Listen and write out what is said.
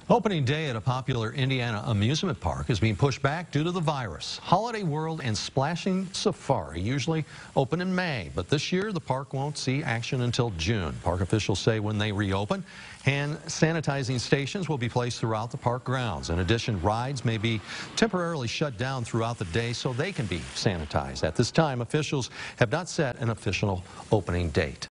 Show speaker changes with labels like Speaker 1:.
Speaker 1: Opening day at a popular Indiana amusement park is being pushed back due to the virus. Holiday World and Splashing Safari usually open in May, but this year the park won't see action until June. Park officials say when they reopen, hand sanitizing stations will be placed throughout the park grounds. In addition, rides may be temporarily shut down throughout the day so they can be sanitized. At this time, officials have not set an official opening date.